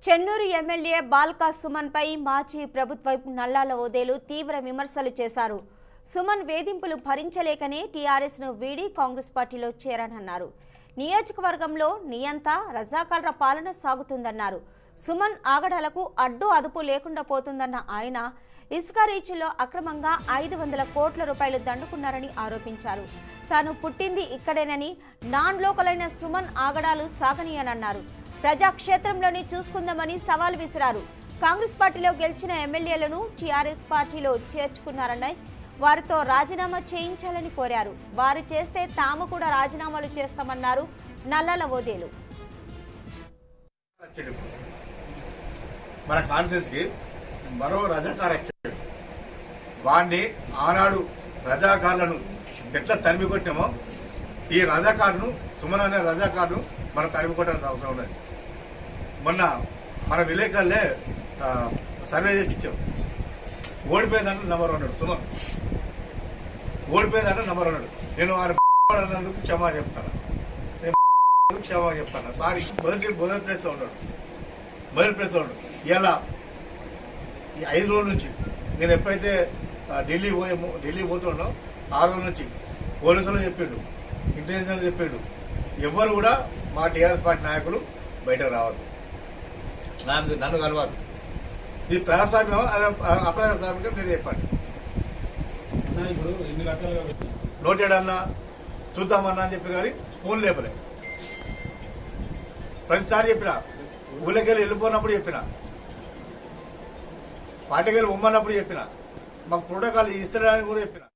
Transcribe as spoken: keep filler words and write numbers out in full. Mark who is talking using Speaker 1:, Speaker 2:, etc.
Speaker 1: Chennur MLA Balka Suman పై మాజీ ప్రభుత్వ నల్లాల ఓదేలు తీవ్ర విమర్శలు చేశారు. సుమన్ వేధింపులు భరించలేకనే టీఆర్ఎస్ ను వీడి కాంగ్రెస్ పార్టీలో చేరానన్నారు. నియోజకవర్గంలో నియంత రజాకార్ల పాలన సాగుతుందన్నారు. సుమన్ ఆగడాలకు అడ్డు అదుపు లేకుండా పోతుందన్న ఆయన ఇసుక రీచ్లో అక్రమంగా ఐదు వందల కోట్ల రూపాయలు దండుకున్నారని ఆరోపించారు. తాను పుట్టింది ఇక్కడేనని నాన్ లోకల్ అయిన సుమన్ ఆగడాలు సాగనీయనన్నారు. ప్రజాక్షేత్రంలోని చూసుకుందామని సవాల్ విసిరారు. కాంగ్రెస్ పార్టీలో గెలిచిన ఎమ్మెల్యేలను టీఆర్ఎస్ పార్టీలో చేర్చుకున్నారని వారితో రాజీనామా చేయించాలని కోరారు. వారు చేస్తే తాము కూడా రాజీనామాలు చేస్తామన్నారు నల్లాల ఓదేలు.
Speaker 2: మన కాన్ఫరెన్స్ కి మరో రజాకార్ వచ్చాడు. వాడిని ఆనాడు రజాకార్లను ఎట్లా తరిమి కొట్టామో ఈ రజాకారును సుమన్ అనే రజాకారును మనం తరిమి కొట్టాల్సిన అవసరం ఉన్నది. మొన్న మన విలేకరులే సర్వే చేయించాం. ఓడిపోయేదంటే నెంబర్ ఉన్నాడు సుమన్, ఓడిపోయేదంటే నెంబర్ ఉన్నాడు. నేను వారి క్షమా చెప్తాను, నేను క్షమా చెప్తాను. సారీ మొదటి మొదటి ప్లేస్లో ఉన్నాడు, మొదటి ప్లేస్లో ఉన్నాడు. ఇలా ఈ ఐదు రోజుల నుంచి నేను ఎప్పుడైతే ఢిల్లీ పోయే ఢిల్లీ పోతున్నానో ఆ రోజుల నుంచి పోలీసులు చెప్పిండు, ఇంటెలిజెన్స్ చెప్పిండు, ఎవరు కూడా మా టీఆర్ఎస్ పార్టీ నాయకులు బయటకు రావద్దు, నాకు నన్ను కలవద్దు. ఇది ప్రజాస్వామ్యం అప్రజాస్వామ్యం మీరు చెప్పండి. నోటెడ్ అన్నా చూద్దామన్నా అని చెప్పిన కానీ ఫోన్ లేపలే. ప్రతిసారి చెప్పిన, ఊళ్ళకెళ్ళి వెళ్ళిపోయినప్పుడు చెప్పిన, పార్టీకి వెళ్ళి ఉమ్మన్నప్పుడు చెప్పిన, మాకు ప్రోటోకాల్ ఇస్తారని కూడా చెప్పిన.